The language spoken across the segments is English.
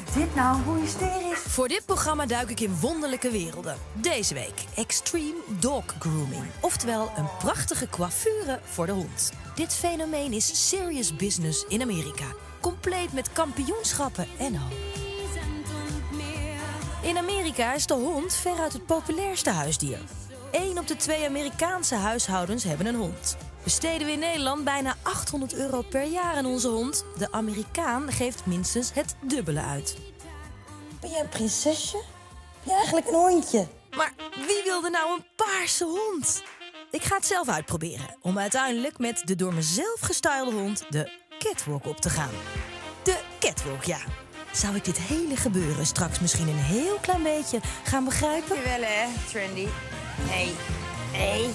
dit nou? Hoe hysterisch. Voor dit programma duik ik in wonderlijke werelden. Deze week Extreme Dog Grooming. Oftewel een prachtige coiffure voor de hond. Dit fenomeen is serious business in Amerika. Compleet met kampioenschappen en al. In Amerika is de hond veruit het populairste huisdier. 1 op de 2 Amerikaanse huishoudens hebben een hond. Besteden we in Nederland bijna €800 per jaar aan onze hond. De Amerikaan geeft minstens het dubbele uit. Ben jij een prinsesje? Ben je eigenlijk een hondje? Maar wie wilde nou een paarse hond? Ik ga het zelf uitproberen om uiteindelijk met de door mezelf gestylede hond de catwalk op te gaan. De catwalk, ja. Zou ik dit hele gebeuren straks misschien een heel klein beetje gaan begrijpen? Wel hè, trendy. Hey. Hey.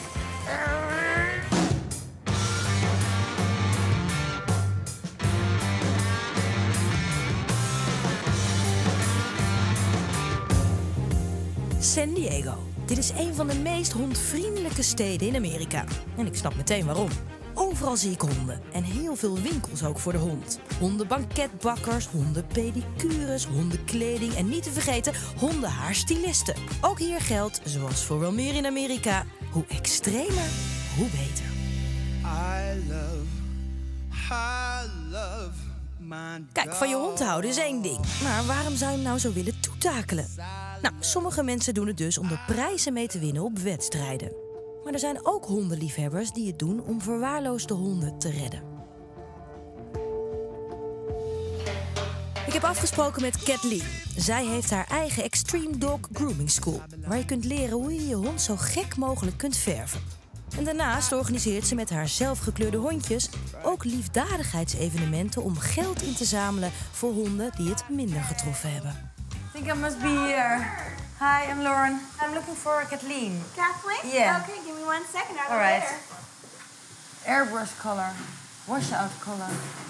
San Diego. Dit is een van de meest hondvriendelijke steden in Amerika. En ik snap meteen waarom. Overal zie ik honden. En heel veel winkels ook voor de hond. Hondenbanketbakkers, hondenpedicures, hondenkleding en niet te vergeten hondenhaarstylisten. Ook hier geldt, zoals voor wel meer in Amerika, hoe extremer, hoe beter. Kijk, van je hond houden is één ding. Maar waarom zou je hem nou zo willen toetakelen? Nou, sommige mensen doen het dus om er prijzen mee te winnen op wedstrijden. Maar er zijn ook hondenliefhebbers die het doen om verwaarloosde honden te redden. Ik heb afgesproken met Kathleen. Zij heeft haar eigen Extreme Dog Grooming School, waar je kunt leren hoe je je hond zo gek mogelijk kunt verven. En daarnaast organiseert ze met haar zelfgekleurde hondjes ook liefdadigheidsevenementen om geld in te zamelen voor honden die het minder getroffen hebben. I think I must be here. Hi, I'm Lauren. I'm looking for Kathleen. Kathleen? Yeah. Okay, give me 1 second. I'll All go right. there. Airbrush color. Washout color.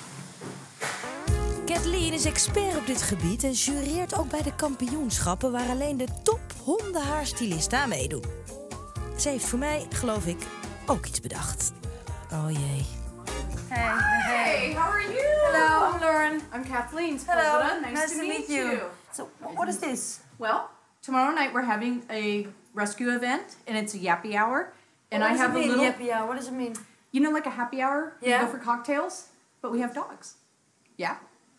Kathleen is expert op dit gebied en jureert ook bij de kampioenschappen waar alleen de top hondenhaarstylisten aan meedoen. Ze heeft voor mij, geloof ik, ook iets bedacht. Oh jee. Hey. Hey, how are you? Hello, I'm Lauren. I'm Kathleen. Hello. Nice to meet you. So, what is this? Well, tomorrow night we're having a rescue event, and it's a yappy hour. And What I does have it a mean, little, yappy hour? What does it mean? you know, like a happy hour. Yeah. You go for cocktails, but we have dogs. Yeah.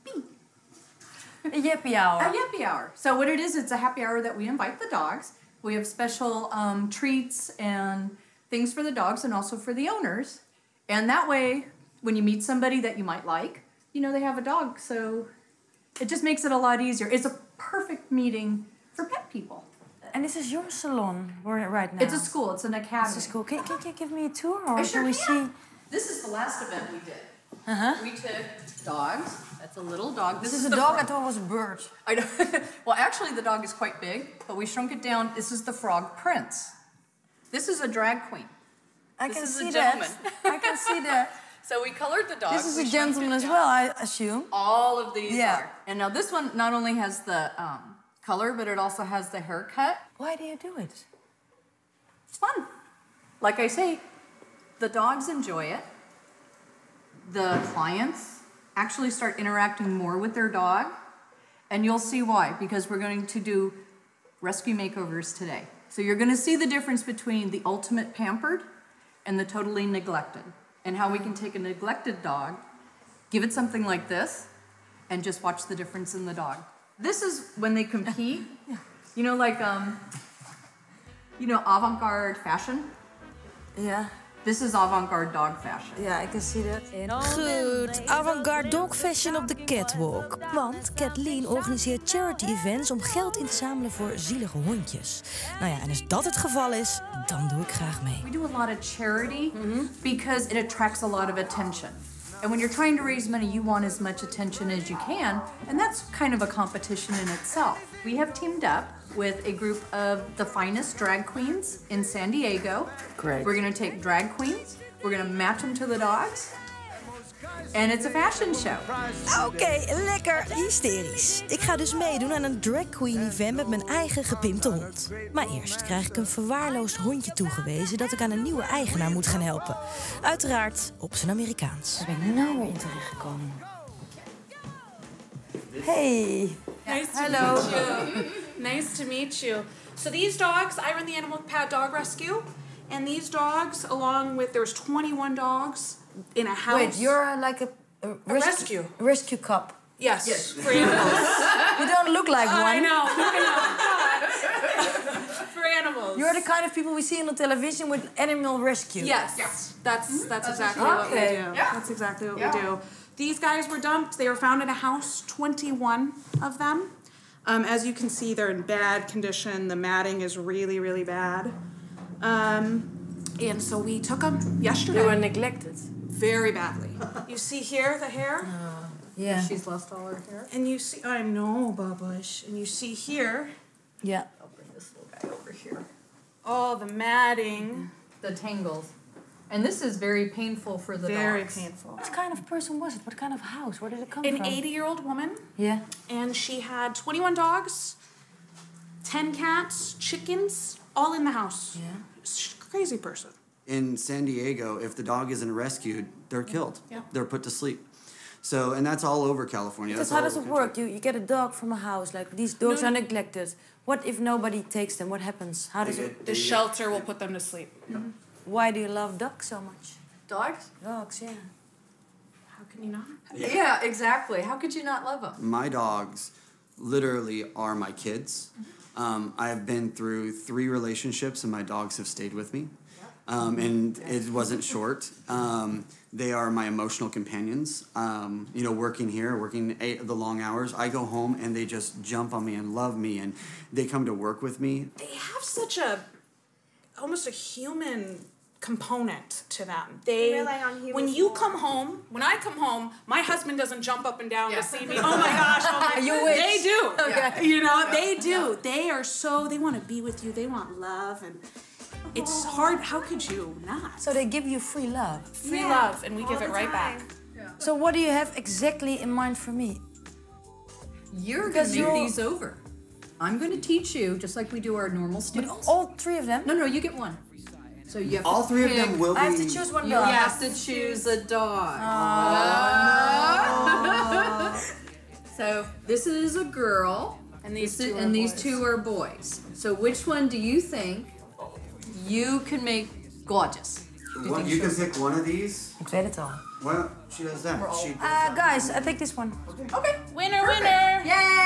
A yappy hour. A yappy hour. So what it is, it's a happy hour that we invite the dogs. We have special treats and things for the dogs and also for the owners. And that way, when you meet somebody that you might like, you know they have a dog. So it just makes it a lot easier. It's a perfect meeting for pet people. And this is your salon right now? It's a school. It's an academy. It's a school. Can you give me a tour? Or I sure can we can. see? This is the last event we did. Uh-huh. We took dogs. That's a little dog. This is a the dog. frog. I thought it was a bird. I know. Well, actually, the dog is quite big, but we shrunk it down. This is the Frog Prince. This is a drag queen. I This can is a see gentleman. that. I can see that. So we colored the dog. This is we a shrunk gentleman it as down. well, I assume. All of these Yeah. are. And now this one not only has the color, but it also has the haircut. Why do you do it? It's fun. Like I say, the dogs enjoy it. The clients actually start interacting more with their dog. And you'll see why, because we're going to do rescue makeovers today. So you're going to see the difference between the ultimate pampered and the totally neglected. And how we can take a neglected dog, give it something like this, and just watch the difference in the dog. This is when they compete. You know, like, avant-garde fashion? Yeah. This is avant-garde dog fashion. Yeah, I can see that. Goed, avant-garde dog fashion op de catwalk. Want Kathleen organiseert charity events om geld in te zamelen voor zielige hondjes. Nou ja, en als dat het geval is, dan doe ik graag mee. We do a lot of charity because it attracts a lot of attention. And when you're trying to raise money, you want as much attention as you can, and that's kind of a competition in itself. We have teamed up with a group of the finest drag queens in San Diego. Great. We're going to take drag queens, we're going to match them to the dogs, and it's a fashion show. Oké, lekker hysterisch. Ik ga dus meedoen aan een drag queen event met mijn eigen gepimpte hond. Maar eerst krijg ik een verwaarloosd hondje toegewezen dat ik aan een nieuwe eigenaar moet gaan helpen. Uiteraard op zijn Amerikaans. Waar ben ik nu nou weer in terechtgekomen? Hey, Nice to Hello. meet you. Nice to meet you. So these dogs, I run the Animal Pad Dog Rescue, and these dogs, along with there's 21 dogs in a house. Wait, you're like a rescue. rescue cop. Yes, for animals. You don't look like one. I know. For animals. You're the kind of people we see on the television with animal rescue. Yes. That's exactly what we do. Yeah. That's exactly what we do. These guys were dumped. They were found in a house, 21 of them. As you can see, they're in bad condition. The matting is really, really bad. And so we took them yesterday. They were neglected. Very badly. You see here the hair? Yeah. She's lost all her hair. And you see, I know, Babush. And you see here, Yeah. I'll bring this little guy over here. all the matting. The tangles. And this is very painful for the Very dogs. painful. What kind of person was it? What kind of house? Where did it come An from? 80-year-old woman, Yeah. and she had 21 dogs, 10 cats, chickens, all in the house. Yeah. She's a crazy person. In San Diego, if the dog isn't rescued, they're killed. Yeah. They're put to sleep. So, and that's all over California. Because That's how all does it over work? You get a dog from a house, like these dogs No, are no. neglected. What if nobody takes them? What happens? How does it? The shelter will put them to sleep. Why do you love dogs so much? Dogs? Dogs, yeah. How can you not? Yeah, exactly. How could you not love them? My dogs literally are my kids. I have been through 3 relationships and my dogs have stayed with me. And it wasn't short. They are my emotional companions. Working here, working the long hours, I go home and they just jump on me and love me and they come to work with me. They have such almost a human component to them. rely on humans when you more. come home, when I come home, my husband doesn't jump up and down to see me. Oh my gosh! Oh my, You wish. They do. Okay. You know, they do. They are so. They want to be with you. They want love, and it's hard. How could you not? So they give you free love. Free Yeah, love, and we all give it the right time. back. So what do you have exactly in mind for me? You're going Because to make you're- these over. I'm going to teach you, just like we do our normal But students. all 3 of them? No, you get one. So you have All to 3 of pick- them will be... I have to choose one You dog. have to choose a dog. So this is a girl, And these this is- two are and these boys. 2 are boys. So which one do you think you can make gorgeous? You can pick one of these. Ik weet het al. Well, she does that. She Guys, I take this one. Okay. Winner, winner.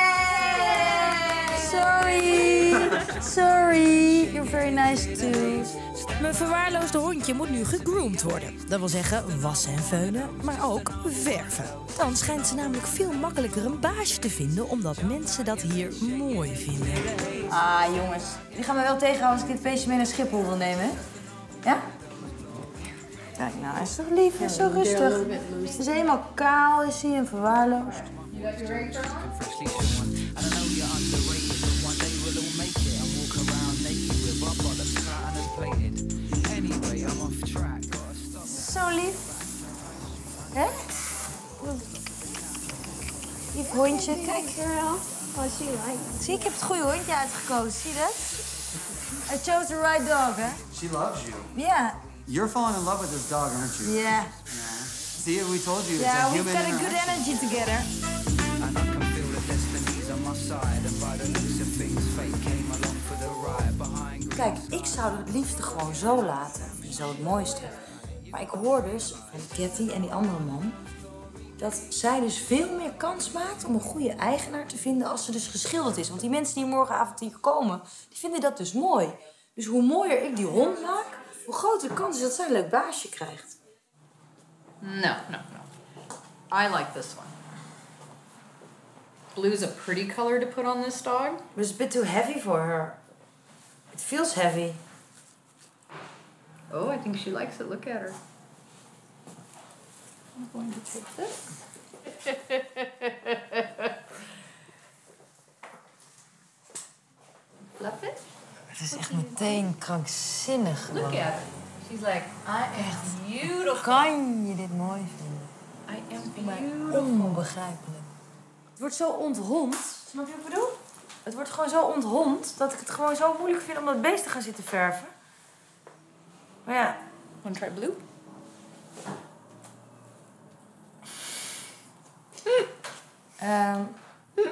Sorry. You're very nice too. Mijn verwaarloosde hondje moet nu gegroomd worden. Dat wil zeggen wassen en veunen, maar ook verven. Dan schijnt ze namelijk veel makkelijker een baasje te vinden... omdat mensen dat hier mooi vinden. Ah, jongens. Die gaan me wel tegenhouden als ik dit beestje mee naar Schiphol wil nemen, hè? Ja? Kijk nou, hij is toch lief, hij is zo rustig. Hij is helemaal kaal, is hij, en verwaarloosd. Zo lief. Hè? Lief hondje, kijk. What she like. Zie, ik heb het goede hondje uitgekozen, zie je dat? I chose the right dog, hè? She loves you. Ja. You're falling in love with this dog, aren't you? Yeah. See, we told you it's Yeah, a we've human got a good interaction. energy together. And I can feel the destinies on my side. And by the looks of things, fate came along for the ride behind. Kijk, ik zou het liefst gewoon zo laten. Zo het mooiste. Maar ik hoor dus van Cathy en die andere man... dat zij dus veel meer kans maakt om een goede eigenaar te vinden... als ze dus geschilderd is. Want die mensen die morgenavond hier komen, die vinden dat dus mooi. Dus hoe mooier ik die hond maak, hoe groter de kans is dat zij een leuk baasje krijgt. No. I like this one. Blue is a pretty color to put on this dog. But it's a bit too heavy for her. It feels heavy. Oh, I think she likes it. Look at her. I'm going to take this. Fluff it. Het is echt meteen krankzinnig. Look at her. She's like, I am beautiful. Kan je dit mooi vinden? I am beautiful. Onbegrijpelijk. Het wordt zo onthond. Snap je wat ik bedoel? Het wordt gewoon zo onthond dat ik het gewoon zo moeilijk vind om dat beest te gaan zitten verven. Maar ja. Want to try blue?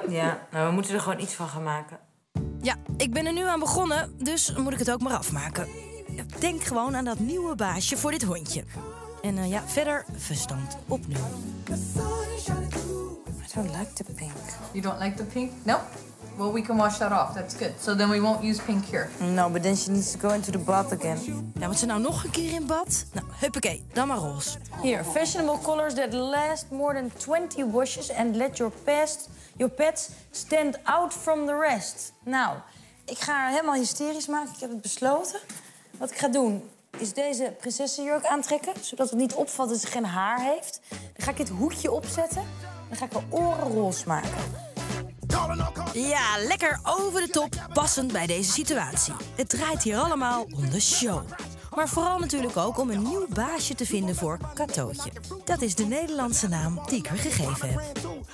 Ja, nou, we moeten er gewoon iets van gaan maken. Ja, ik ben er nu aan begonnen, dus moet ik het ook maar afmaken. Denk gewoon aan dat nieuwe baasje voor dit hondje. En ja, verder verstand op nul. I don't like the pink. You don't like the pink? No? Well, we can wash that off. That's good. So then we won't use pink here. No, but then she needs to go into the bath again. Ja, moet ze nou nog een keer in bad? Nou, huppakee, dan maar roze. Here, fashionable colors that last more than 20 washes and let your pets stand out from the rest. Nou, ik ga haar helemaal hysterisch maken. Ik heb het besloten. Wat ik ga doen, is deze prinsessenjurk aantrekken, zodat het niet opvalt dat ze geen haar heeft. Dan ga ik dit hoedje opzetten. Dan ga ik haar oren roze maken. Ja, lekker over de top, passend bij deze situatie. Het draait hier allemaal om de show. Maar vooral natuurlijk ook om een nieuw baasje te vinden voor Katootje. Dat is de Nederlandse naam die ik haar gegeven heb.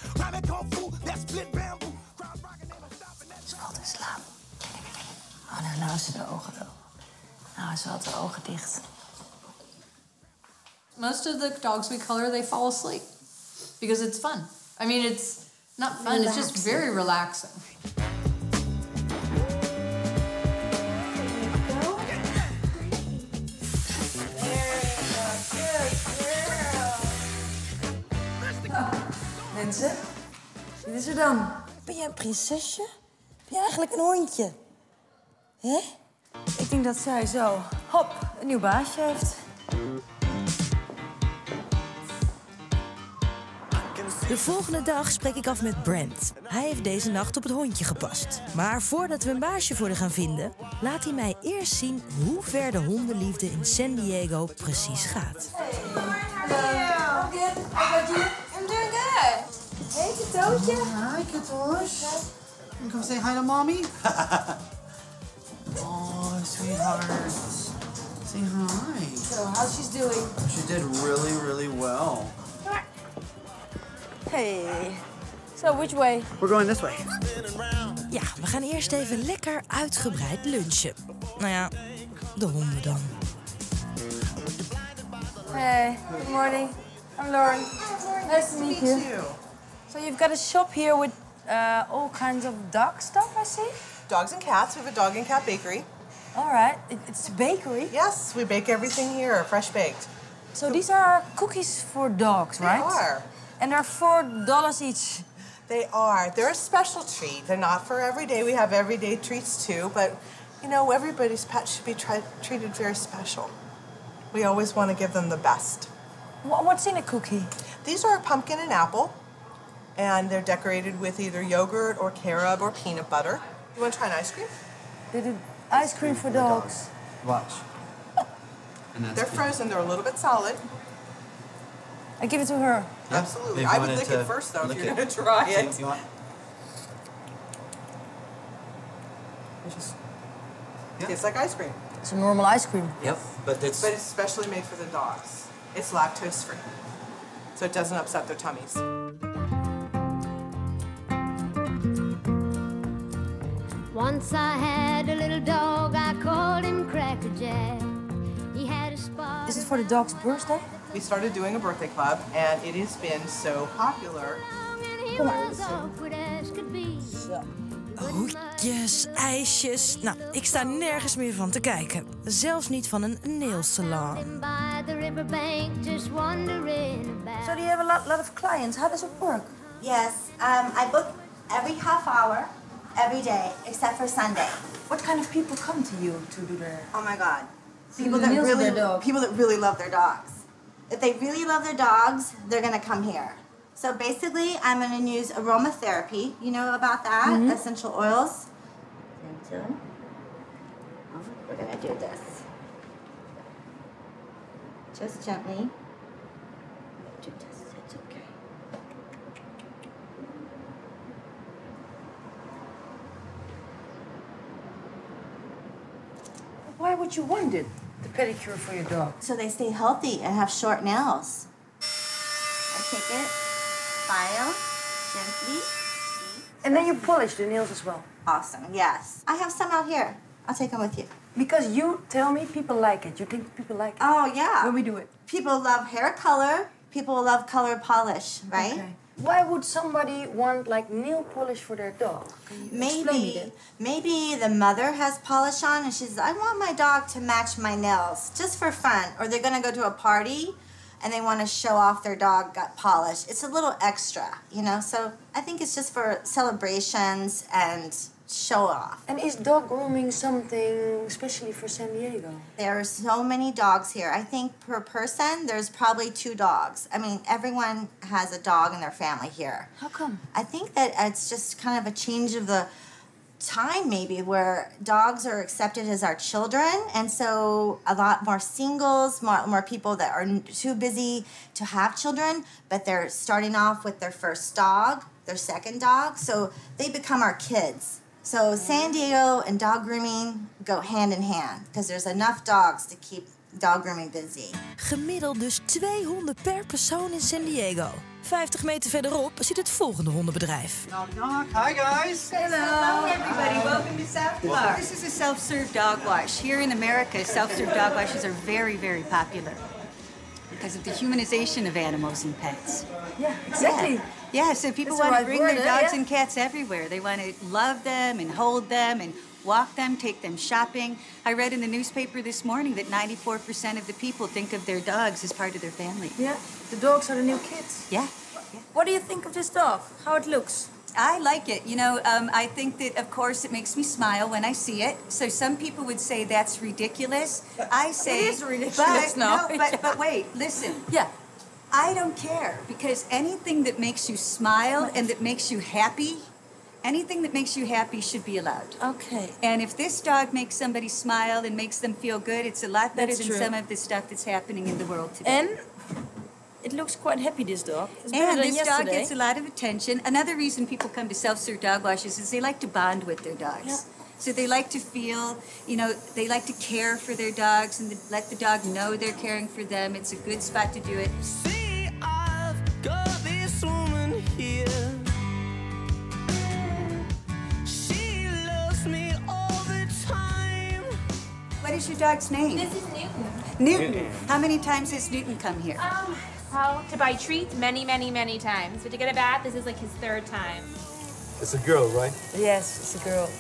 Ze valt in slaap. Oh, nou is ze de ogen wel. Nou, ze had de ogen dicht. Most of the dogs we color, they fall asleep. Because it's fun. I mean, it's not fun, it's just very relaxing. Mensen, dit is er dan. Ben jij een prinsesje? Ben jij eigenlijk een hondje? Hè? Ik denk dat zij zo, hop, een nieuw baasje heeft. De volgende dag spreek ik af met Brent. Hij heeft deze nacht op het hondje gepast. Maar voordat we een baasje voor haar gaan vinden, laat hij mij eerst zien hoe ver de hondenliefde in San Diego precies gaat. Hey, Katootje. Hi, Katoos. You come say hi to mommy? Oh, sweetheart. Say hi. So, how's she doing? She did really, really well. Hey. So, which way? We're going this way. Ja, we gaan eerst even lekker uitgebreid lunchen. Nou ja, de honden dan. Hey, good morning. I'm Lauren. Nice to meet you. So you've got a shop here with all kinds of dog stuff, I see? Dogs and cats. We have a dog and cat bakery. All right. It's a bakery? Yes, we bake everything here, fresh baked. So these are cookies for dogs, right? They are. And they're $4 each. They are. They're a special treat. They're not for every day. We have everyday treats too, but you know, everybody's pet should be treated very special. We always want to give them the best. What's in a cookie? These are a pumpkin and apple, and they're decorated with either yogurt or carob or peanut butter. You want to try an ice cream? They do ice cream for dogs. Watch. And that's They're frozen. They're a little bit solid. I give it to her. Absolutely. I would lick it first, though, if you're going to try it. You want? Tastes like ice cream. It's a normal ice cream. Yep. But it's But it's specially made for the dogs. It's lactose free, so it doesn't upset their tummies. Once I had a little dog, I called him Cracker Jack. He had a spot. Is it for the dog's birthday? We started doing a birthday club, and it has been so popular. And he was awkward as could be. Hoedjes, ijsjes. Nou, ik sta nergens meer van te kijken. Zelfs niet van een nailsalon. By the riverbank, just wondering about. So do you have a lot of clients? How does it work? Yes, I book every half hour, every day, except for Sunday. What kind of people come to you to do their... Oh my God. the nails of their dog. People that really love their dogs. If they really love their dogs, they're gonna come here. So basically, I'm gonna use aromatherapy. You know about that? Essential oils. We're gonna do this. Just gently. Do this, it's okay. Why would you want it? The pedicure for your dog? So they stay healthy and have short nails. I take it, file, gently. And then you polish the nails as well? Awesome, yes. I have some out here. I'll take them with you. Because you tell me people like it. You think people like it? Oh, yeah. When we do it. People love hair color. People love color polish, right? Okay. Why would somebody want like nail polish for their dog? Maybe the mother has polish on and she's, I want my dog to match my nails just for fun. Or they're gonna go to a party and they want to show off their dog got polish. It's a little extra, you know? So I think it's just for celebrations and show off. And is dog grooming something especially for San Diego? There are so many dogs here. I think per person, there's probably 2 dogs. I mean, everyone has a dog in their family here. How come? I think that it's just kind of a change of the time maybe where dogs are accepted as our children, and so a lot more singles, more people that are too busy to have children, but they're starting off with their first dog, their second dog, so they become our kids. So San Diego and dog grooming go hand in hand, because there's enough dogs to keep dog grooming busy. Gemiddeld dus 2 honden per persoon in San Diego. 50 meter verderop zit het volgende hondenbedrijf. Knock, knock. Hi, guys. Hello, everybody. Welcome to South Park. This is a self-serve dog wash. Here in America, self-serve dog washes are very, very popular because of the humanization of animals and pets. Yeah, exactly. Yeah, so people want to bring their dogs and cats everywhere. They want to love them and hold them and walk them, take them shopping. I read in the newspaper this morning that 94% of the people think of their dogs as part of their family. Yeah, the dogs are the new kids. Yeah. What do you think of this dog? How it looks? I like it. You know, I think that, of course, it makes me smile when I see it. So some people would say that's ridiculous. I say... It is ridiculous, but wait, listen. Yeah. I don't care, because anything that makes you smile and that makes you happy, anything that makes you happy should be allowed. Okay. And if this dog makes somebody smile and makes them feel good, it's a lot better than some of the stuff that's happening in the world today. And it looks quite happy, this dog. It's better And than this yesterday. dog gets a lot of attention. Another reason people come to self-serve dog washes is they like to bond with their dogs. Yeah. So they like to feel, you know, they like to care for their dogs and let the dog know they're caring for them. It's a good spot to do it. See, I've got this woman here. She loves me all the time. What is your dog's name? This is Newton. Newton. How many times has Newton come here? Well, to buy treats many, many, many times. But to get a bath, this is like his 3rd time. It's a girl, right? Yes, it's a girl.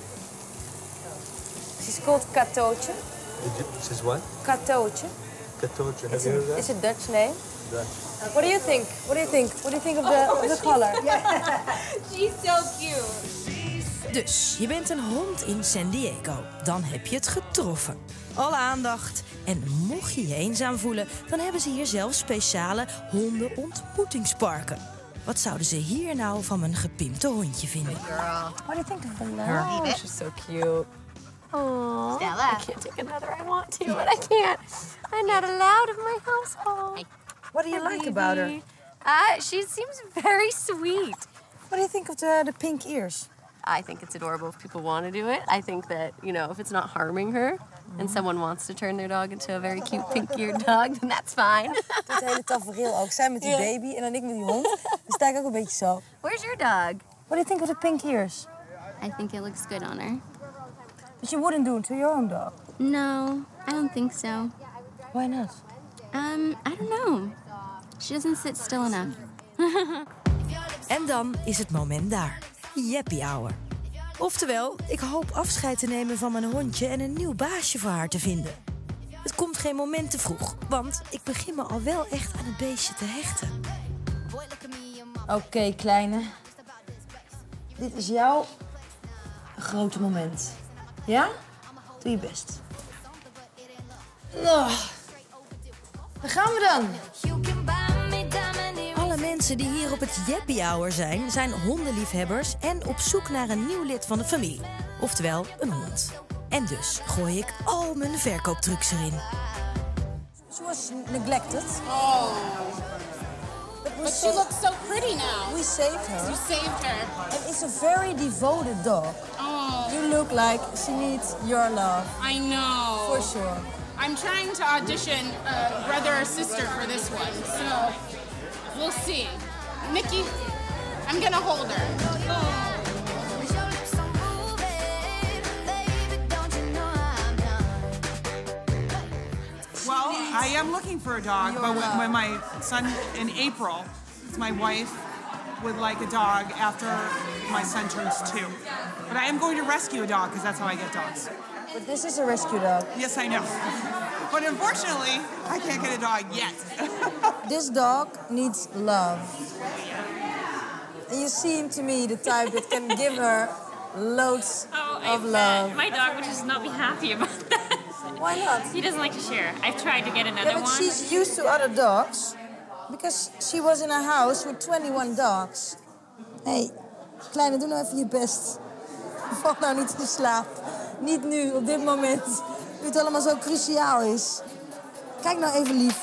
She's called Katootje. She's what? Katootje. Katootje. Have you heard of that? It's a Dutch name. Dutch. What do you think? What do you think? What do you think of the color? She's so cute. Dus, je bent een hond in San Diego. Dan heb je het getroffen. Alle aandacht. En mocht je je eenzaam voelen, dan hebben ze hier zelfs speciale hondenontmoetingsparken. Wat zouden ze hier nou van mijn gepimpte hondje vinden? What do you think of them now? Her. Oh, she's so cute. Aww. Stella. I can't take another. I want to, but I can't. I'm not allowed in my household. What do you like about her? She seems very sweet. What do you think of the pink ears? I think it's adorable if people want to do it. I think that, you know, if it's not harming her and someone wants to turn their dog into a very cute pink-eared dog, then that's fine. Het hele tafereel ook. Zij met die baby en dan ik met die hond. Dan sta ik ook een beetje zo. Where's your dog? What do you think of the pink ears? I think it looks good on her. But you wouldn't do it to your own dog? No, I don't think so. Why not? I don't know. She doesn't sit still enough. En dan is het moment daar. Yappy hour. Oftewel, ik hoop afscheid te nemen van mijn hondje en een nieuw baasje voor haar te vinden. Het komt geen moment te vroeg, want ik begin me al wel echt aan het beestje te hechten. Oké, kleine. Dit is jouw grote moment. Ja? Doe je best. Oh. Daar gaan we dan. Alle mensen die hier op het Yappy Hour zijn hondenliefhebbers en op zoek naar een nieuw lid van de familie. Oftewel, een hond. En dus gooi ik al mijn verkooptrucs erin. She was neglected. Oh. But she looks so pretty now. We saved her. You saved her. And it's a very devoted dog. Oh. You look like she needs your love. I know. For sure. I'm trying to audition a brother or sister for this one, so we'll see. Nikki, I'm gonna hold her. Oh. Well, I am looking for a dog, but when my son in April, it's my wife, would like a dog after my son turns 2. But I am going to rescue a dog because that's how I get dogs. But this is a rescue dog. Yes, I know. But unfortunately, I can't get a dog yet. This dog needs love. And you seem to me the type that can give her loads of love. My dog would just not be happy about that. Why not? He doesn't like to share. I've tried to get another but one. She's used to other dogs because she was in a house with 21 dogs. Hey, kleine, doe nou even je best. Val nou niet in slaap. Niet nu, op dit moment. Nu het allemaal zo cruciaal is. Kijk nou even lief.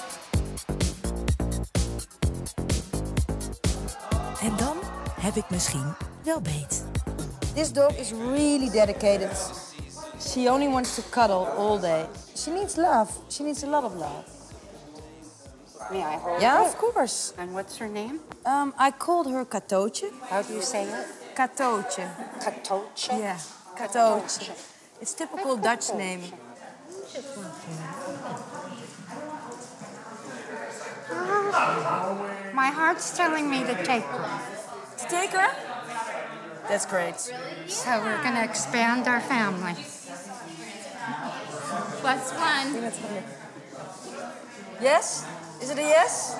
En dan heb ik misschien wel beet. This dog is really dedicated. She only wants to cuddle all day. She needs love. She needs a lot of love. May I hold Yeah, it? of course. And what's her name? I called her Katootje. How do you say it? Katootje. Katootje? Yeah, Katootje. It's typical Dutch name. My heart's telling me to take her. To take her? That's great. So we're going to expand our family. +1. Yes? Is it a yes?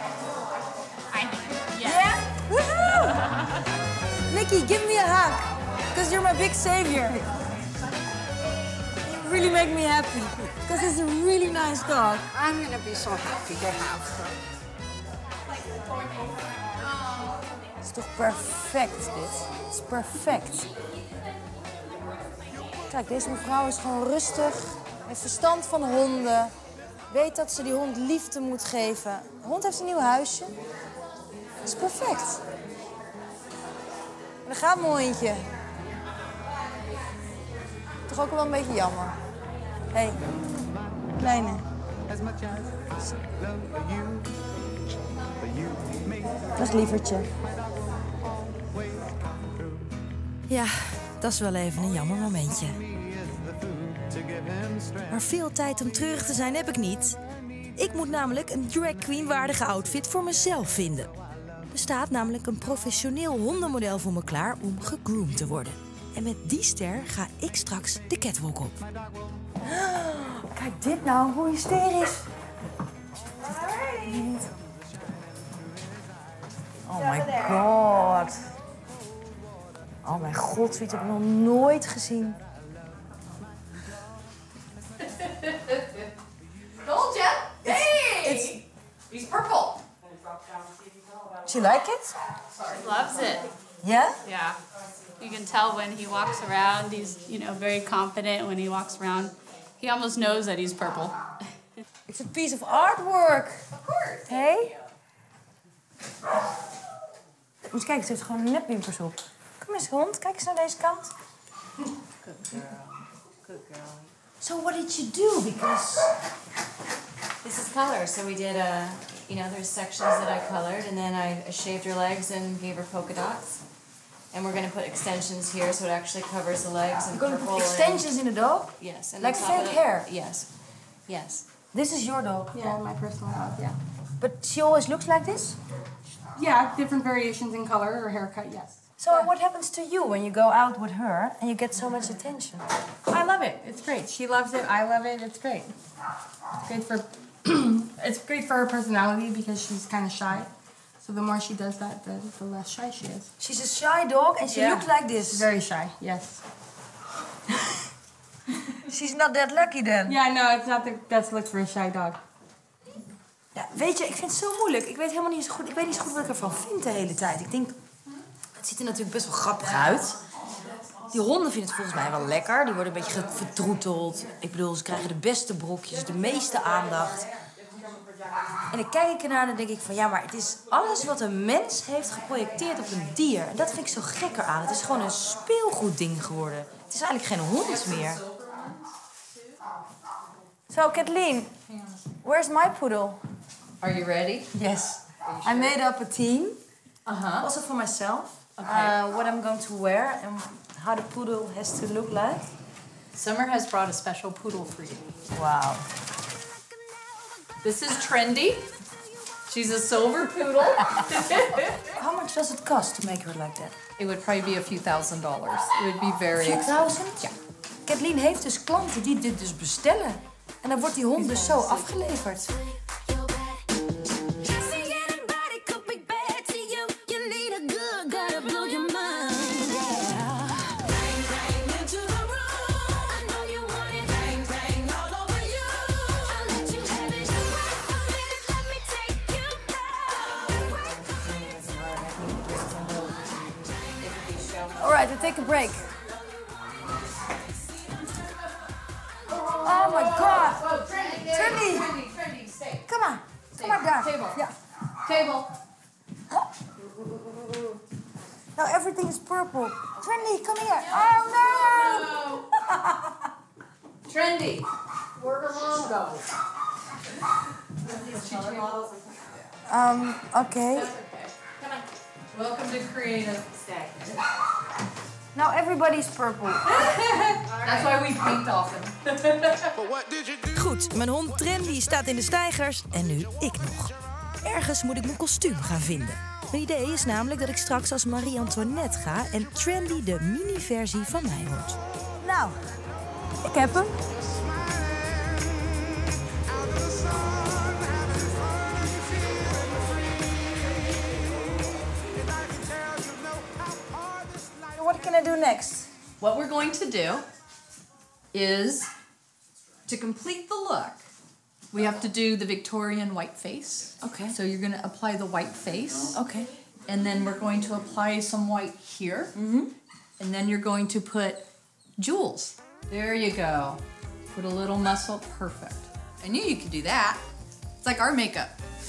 Yeah? Woohoo! Nikki, give me a hug. Because you're my big savior. You really make me happy. Because it's a really nice dog. I'm going to be so happy to have her. Het is toch perfect, dit? Het is perfect. Kijk, deze mevrouw is gewoon rustig. Heeft verstand van honden. Weet dat ze die hond liefde moet geven. De hond heeft een nieuw huisje. Het is perfect. En dan gaat mijn hondje. Toch ook wel een beetje jammer. Hé, hey, kleine. Dat is lievertje. Ja, dat is wel even een jammer momentje. Maar veel tijd om treurig te zijn heb ik niet. Ik moet namelijk een drag queen waardige outfit voor mezelf vinden. Er staat namelijk een professioneel hondenmodel voor me klaar om gegroomd te worden. En met die ster ga ik straks de catwalk op. Kijk dit nou, hoe hysterisch. Oh my god. Oh mijn god, zoiets heb ik nog nooit gezien. Told ya. Hey! He's purple. Do you like it? He loves it. Yeah? Yeah. You can tell when he walks around, he's, very confident when he walks around. He almost knows that he's purple. It's a piece of artwork. Of course. Hey? Moet je kijken, ze heeft gewoon nepwimpers op. Kom eens, hond. Kijk eens naar deze kant. Good girl. Good girl. So what did you do? Because... This is color, so we did there's sections that I colored, and then I shaved her legs and gave her polka dots. And we're gonna put extensions here, so it actually covers the legs and You're gonna purple. put extensions in the dog? Yes. And Like on top fake of hair? Yes. Yes. This is your dog? Yeah, my personal dog, yeah. But she always looks like this? Yeah, different variations in color or haircut, yes. So what happens to you when you go out with her and you get so much attention? I love it. It's great. She loves it. I love it. It's great. It's great for it's great for her personality because she's kind of shy. So the more she does that, the less shy she is. She's a shy dog and she looks like this. Very shy. Yes. She's not that lucky then. Yeah, no, it's not the best look for a shy dog. Ja, weet je, ik vind het zo moeilijk. Ik weet helemaal niet zo goed. Ik weet niet zo goed wat ik ervan vind de hele tijd. Ik denk, het ziet er natuurlijk best wel grappig uit. Die honden vinden het volgens mij wel lekker. Die worden een beetje vertroeteld. Ik bedoel, ze krijgen de beste brokjes, de meeste aandacht. En dan kijk ik ernaar en dan denk ik van... ja, maar het is alles wat een mens heeft geprojecteerd op een dier. En dat vind ik zo gek eraan. Het is gewoon een speelgoedding geworden. Het is eigenlijk geen hond meer. So, Kathleen, where's my poodle? Are you ready? Yes. I made up a theme. Also for myself. Okay. What I'm going to wear and how the poodle has to look like. Summer has brought a special poodle for you. Wow. This is Trendy. She's a silver poodle. How much does it cost to make her like that? It would probably be a few $1,000s. It would be very Few expensive. thousand? Ja. Kathleen heeft dus klanten die dit dus bestellen. En dan wordt die hond dus zo afgeleverd. All right, we take a break. Oh my God! Trendy! Stay. Come on, come on down. Table. Yeah. Table. Now everything is purple. Trendy, come here. Oh no! Trendy. Where'd her mom go? Okay. Welcome to Creative. Stay. Now everybody's purple. That's why we paint often. Goed, mijn hond Trendy staat in de steigers en nu ik nog. Ergens moet ik mijn kostuum gaan vinden. Mijn idee is namelijk dat ik straks als Marie-Antoinette ga en Trendy de mini-versie van mij wordt. Nou, ik heb hem. What can I do next? What we're going to do is, to complete the look, we have to do the Victorian white face. Okay. So you're going to apply the white face. Okay. And then we're going to apply some white here. Mm-hmm. And then you're going to put jewels. There you go. Put a little muscle. Perfect. I knew you could do that. It's like our makeup.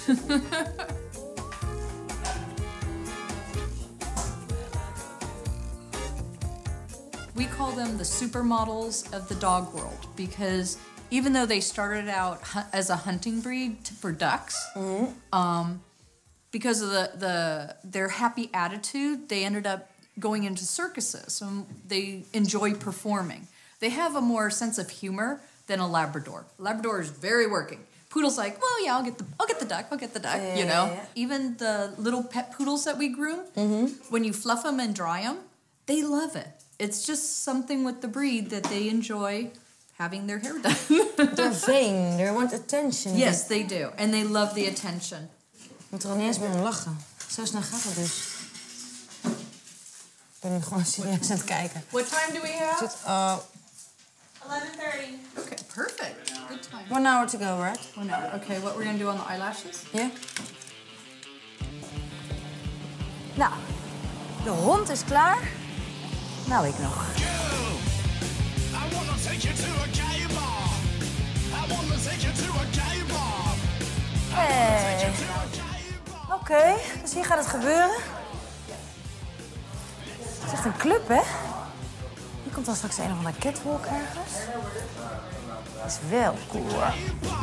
We call them the supermodels of the dog world because even though they started out as a hunting breed for ducks, because of their happy attitude, they ended up going into circuses and they enjoy performing. They have a more sense of humor than a Labrador. Labrador is very working. Poodle's like, well, yeah, I'll get the duck, you know. Yeah. Even the little pet poodles that we groom, when you fluff them and dry them, they love it. It's just something with the breed that they enjoy having their hair done. They're vain. They want attention. Yes, they do. And they love the attention. Ik moet er al niet eens meer om lachen. Zo snel gaat het dus. Ik ben nu gewoon serieus aan het kijken. What time do we have? 11:30. Okay, perfect. Good time. 1 hour to go, right? 1 hour. Okay, what we're going to do on the eyelashes? Ja. Nou, de hond is klaar. Nou, ik nog. Hey. Oké, dus hier gaat het gebeuren. Het is echt een club, hè? Hier komt dan straks een of andere catwalk ergens. Dat is wel cool, hoor.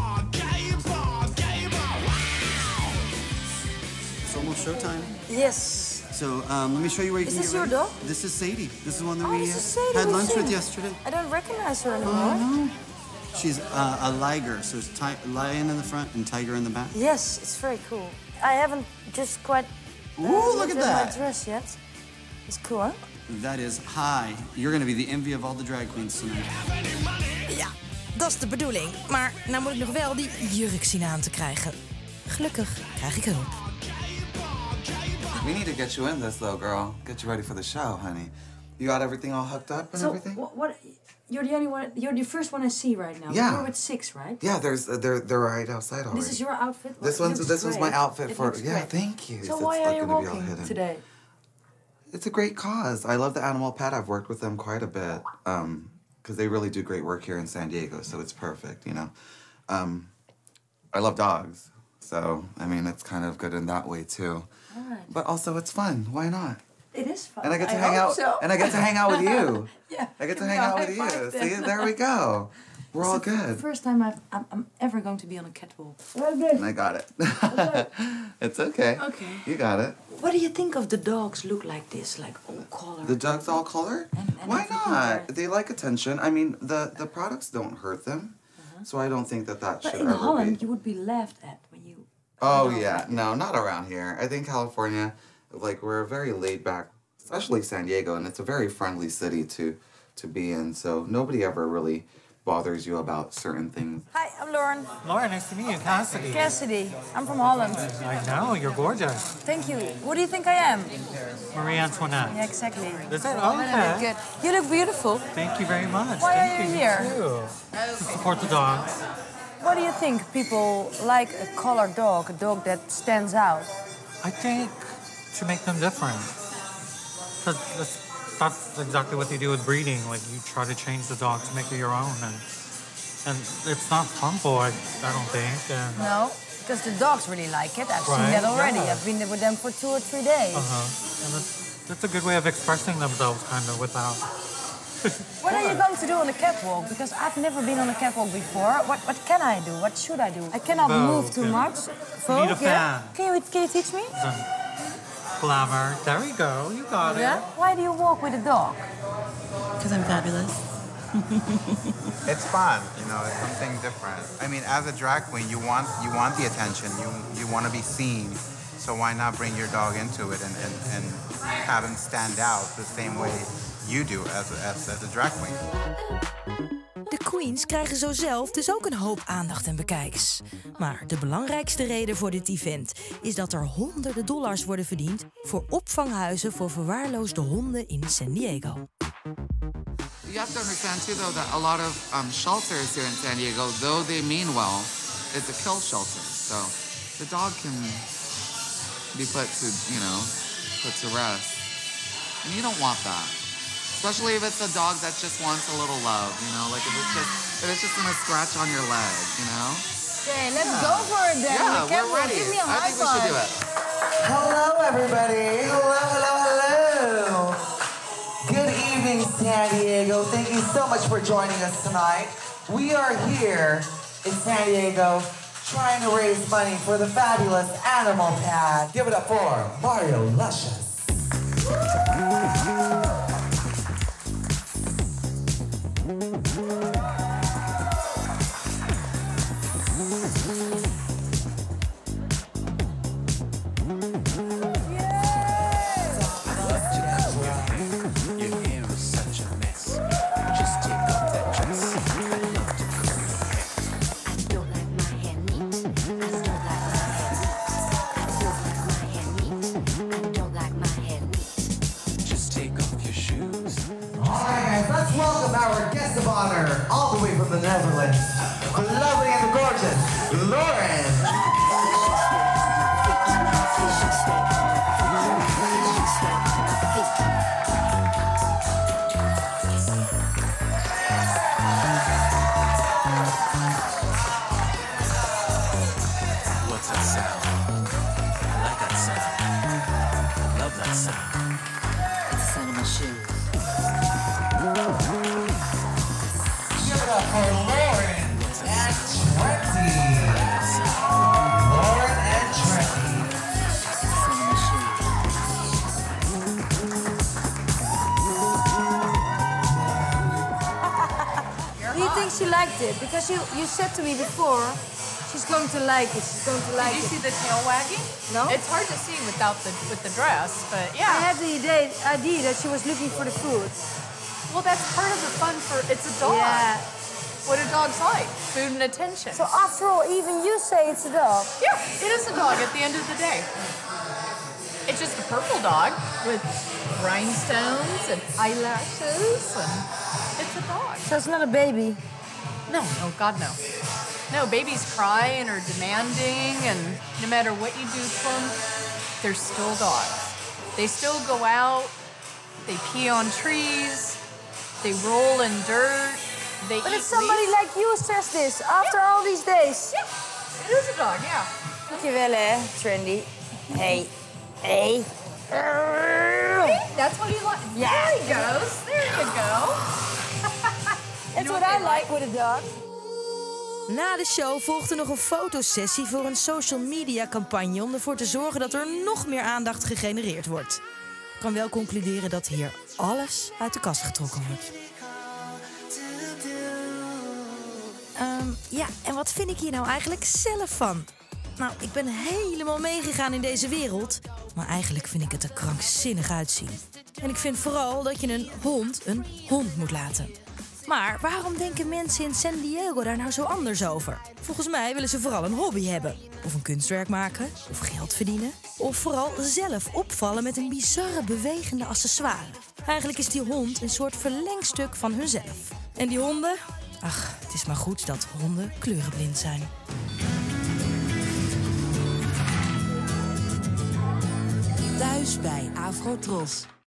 It's almost showtime. Yes. So let me show you where you Is can this get your ready. dog? This is Sadie. This is the one that Oh, we this is Sadie had we've lunch with seen. yesterday. I don't recognize her anymore. No. She's a liger, so it's lion in the front and tiger in the back. Yes, it's very cool. I haven't just quite Ooh, look at looked that. my dress yet. It's cool, huh? That is high. You're going to be the envy of all the drag queens tonight. Ja, dat is de bedoeling. Maar nou moet ik nog wel die jurk zien aan te krijgen. Gelukkig krijg ik hulp. We need to get you in this, though, girl. Get you ready for the show, honey. You got everything all hooked up and So, everything? what? You're the only one. You're the first one I see right now. Yeah. You're with 6, right? Yeah, they're right outside already. This is your outfit. This Well, one's it this looks was my great. outfit It for. looks Yeah, great. thank you. So It's why like are you gonna be all walking hidden. today? It's a great cause. I love the Animal Pet. I've worked with them quite a bit because they really do great work here in San Diego. So it's perfect, you know. I love dogs, so I mean it's kind of good in that way too. All right. But also it's fun. Why not? It is fun. And I get to I hang hope out. so. And I get to hang out with you. Yeah. I get to Give hang me a out high with you. five See, then. there we go. We're all It's the good. first time I'm ever going to be on a catwalk. And I got it. It's okay. Okay. You got it. What do you think of the dogs look like this, like all colored? The dogs all colored? Why not? They like attention. I mean, the products don't hurt them. So I don't think that But should in ever Holland, be. you would be laughed at when you. Oh, yeah. No, not around here. I think California, Like, we're a very laid back, especially San Diego, and it's a very friendly city to be in. So nobody ever really bothers you about certain things. Hi, I'm Lauren. Lauren, nice to meet you. Cassidy. Cassidy. I'm from Holland. I know, you're gorgeous. Thank you. What do you think I am? Marie Antoinette. Yeah, exactly. Is it? Oh, okay. Good. You look beautiful. Thank you very much. Why Thank are you you here? Too. To support the dogs. What do you think people like a colored dog, a dog that stands out? I think to make them different. Because that's exactly what they do with breeding. Like, you try to change the dog to make it your own, and it's not harmful, I don't think. And No, because the dogs really like it. I've seen Right, that already. yeah. I've been there with them for 2 or 3 days. and it's a good way of expressing themselves, kind of, without. What are you going to do on the catwalk? Because I've never been on a catwalk before. What can I do? What should I do? I cannot Vogue, move too yeah. much. You need a Vogue, yeah. fan. Can you teach me? Glamour. There we go. You got it. Yeah. Why do you walk with a dog? Because I'm fabulous. It's fun, you know, it's something different. I mean, as a drag queen, you want the attention, you want to be seen, so why not bring your dog into it and have him stand out the same way you do as a drag queen. De queens krijgen zo zelf dus ook een hoop aandacht en bekijks. Maar de belangrijkste reden voor dit event is dat er honderden dollars worden verdiend voor opvanghuizen voor verwaarloosde honden in San Diego. You have to understand too, though, that a lot of shelters here in San Diego, though they mean well, it's a kill shelter. So the dog can be put to rest, and you don't want that. Especially if it's a dog that just wants a little love, you know, like if it's just gonna scratch on your leg, you know. Okay, let's go for it then. Yeah, we're ready. Give me a high I think we should do it. Hello, everybody. Hello. Good evening, San Diego. Thank you so much for joining us tonight. We are here in San Diego trying to raise money for the fabulous Animal Pad. Give it up for Mario Luscious. All the way from the Netherlands, the lovely and the gorgeous Lauren. What's that sound? I like that sound. Love that sound. It's the sound of my shoes. Give it up for Lauren and Trenty. Lauren and Trenty. Do you think she liked it? Because you said to me before, she's going to like it. She's going to like it. Did you see the tail wagging? No. It's hard to see with the dress, but yeah. I had the idea that she was looking for the food. Well, that's part of the fun it's a dog. Yeah. What do dogs like? Food and attention. So after all, even you say it's a dog. Yeah, it is a dog at the end of the day. It's just a purple dog with rhinestones and eyelashes, and it's a dog. So it's not a baby? No, God, no. No, babies cry and are demanding, and no matter what you do to them, they're still dogs. They still go out, they pee on trees, they roll in dirt, they But eat if somebody leaves. like you says this, after all these days. Yeah, it is a dog, yeah. Dankjewel hè, Trendy. Hey. See? That's what he likes. Yeah. There he goes. There you go. That's what I like with a dog. Na de show volgde nog een fotosessie voor een social media campagne om ervoor te zorgen dat er nog meer aandacht gegenereerd wordt. Ik kan wel concluderen dat hier alles uit de kast getrokken wordt. Ja, en wat vind ik hier nou eigenlijk zelf van? Nou, ik ben helemaal meegegaan in deze wereld. Maar eigenlijk vind ik het er krankzinnig uitzien. En ik vind vooral dat je een hond moet laten. Maar waarom denken mensen in San Diego daar nou zo anders over? Volgens mij willen ze vooral een hobby hebben. Of een kunstwerk maken, of geld verdienen. Of vooral zelf opvallen met een bizarre bewegende accessoire. Eigenlijk is die hond een soort verlengstuk van hunzelf. En die honden? Ach, het is maar goed dat honden kleurenblind zijn. Thuis bij Afrotros.